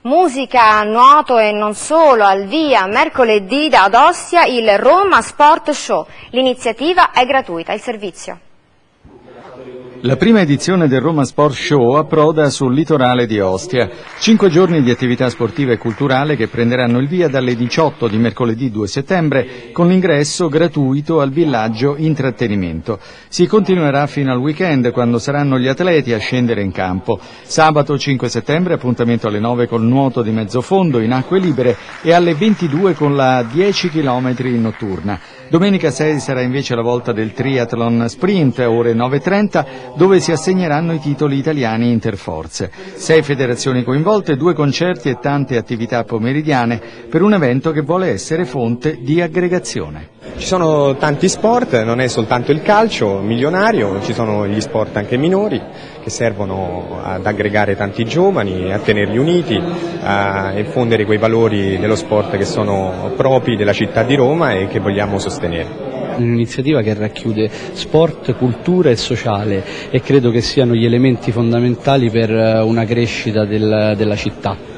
Musica, nuoto e non solo, al via mercoledì ad Ostia il Roma Sport Show. L'iniziativa è gratuita, il servizio. La prima edizione del Roma Sport Show approda sul litorale di Ostia. 5 giorni di attività sportiva e culturale che prenderanno il via dalle 18 di mercoledì 2 settembre con l'ingresso gratuito al villaggio intrattenimento. Si continuerà fino al weekend quando saranno gli atleti a scendere in campo. Sabato 5 settembre appuntamento alle 9 col nuoto di mezzo fondo in acque libere e alle 22 con la 10 km notturna. Domenica 6 sarà invece la volta del triathlon sprint, ore 9:30, dove si assegneranno i titoli italiani interforze. 6 federazioni coinvolte, 2 concerti e tante attività pomeridiane per un evento che vuole essere fonte di aggregazione. Ci sono tanti sport, non è soltanto il calcio milionario, ci sono gli sport anche minori che servono ad aggregare tanti giovani, a tenerli uniti, a infondere quei valori dello sport che sono propri della città di Roma e che vogliamo sostenere. Un'iniziativa che racchiude sport, cultura e sociale e credo che siano gli elementi fondamentali per una crescita della città.